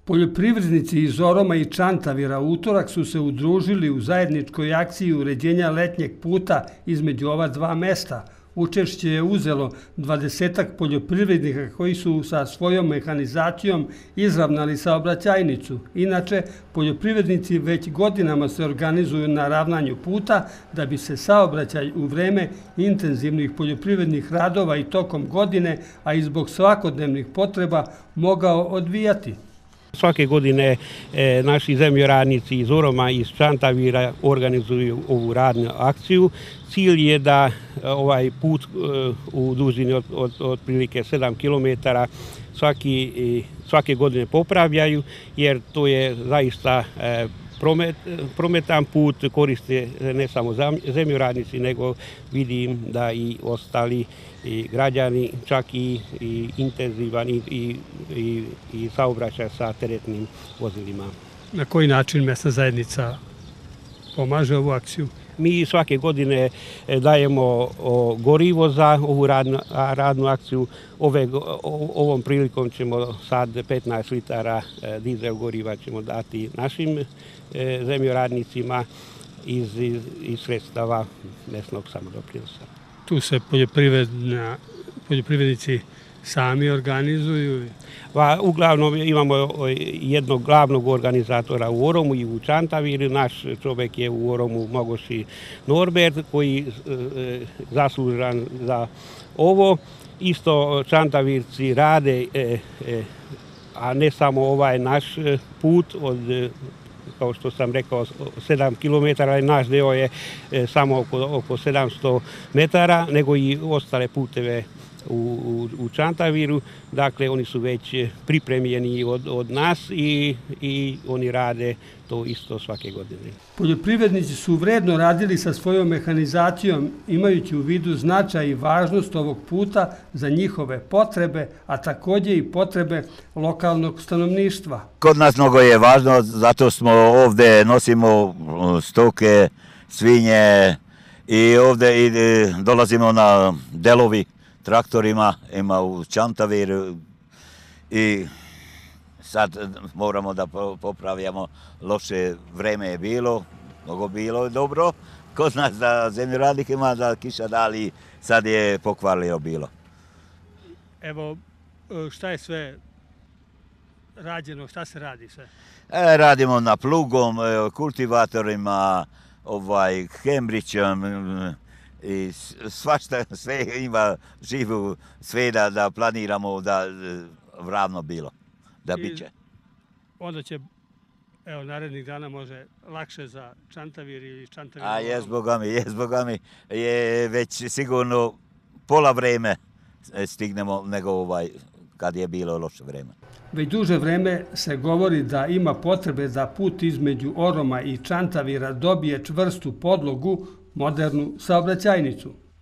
Poljoprivrednici iz Oroma i Čantavira u utorak su se udružili u zajedničkoj akciji uređenja letnjeg puta između ova dva mesta. Učešće je uzelo 20-ak poljoprivrednika koji su sa svojom mehanizacijom izravnali saobraćajnicu. Inače, poljoprivrednici već godinama se organizuju na ravnanju puta da bi se saobraćaj u vreme intenzivnih poljoprivrednih radova i tokom godine, a i zbog svakodnevnih potreba, mogao odvijati. Svake godine naši zemljoradnici iz Oroma i iz Čantavira organizuju ovu radnu akciju. Cilj je da ovaj put u dužini od otprilike 7 km svake godine popravljaju, jer to je zaista prometan put, koriste ne samo zemljoradnici, nego vidim da i ostali građani, čak i intenzivan i saobraćaj sa teretnim vozilima. Na koji način mesna zajednica pomaže ovu akciju? Mi svake godine dajemo gorivo za ovu radnu akciju. Ovom prilikom ćemo sad 15 litara dizel goriva ćemo dati našim zemljoradnicima iz sredstava mesnog samodoprinosa. Tu se poljoprivrednici sami organizuju? Uglavnom imamo jednog glavnog organizatora u Oromu i u Čantaviru. Naš čovjek je u Oromu Mogoši Norbert, koji je zaslužan za ovo. Isto Čantavirci rade, a ne samo ovaj naš put od, kao što sam rekao, 7 km, naš deo je samo oko 700 metara, nego i ostale puteve u Čantaviru. Dakle, oni su već pripremljeni od nas i oni rade to isto svake godine. Poljoprivrednici su vredno radili sa svojom mehanizacijom, imajući u vidu značaj i važnost ovog puta za njihove potrebe, a također i potrebe lokalnog stanovništva. Kod nas mnogo je važno, zato smo ovdje nosimo stoke, svinje i ovdje dolazimo na delovi traktorima, ima u Čantaviru i sad moramo da popravljamo. Loše vreme je bilo, mnogo bilo dobro. Kod nas da zemljoradnik ima da kiša dali, sad je pokvarljivo bilo. Evo, šta je sve rađeno, šta se radi sve? Radimo na plugom, kultivatorima, hembrićem, i svašta, sve ima živu, sve da planiramo da ravno bilo, da bit će. Onda će, evo, narednih dana može lakše za Čantavir ili Čantavir. A jes Boga mi, je već sigurno pola vreme stignemo nego kad je bilo loše vreme. Već duže vreme se govori da ima potrebe da put između Oroma i Čantavira dobije čvrstu podlogu, modernu saobraćajnicu.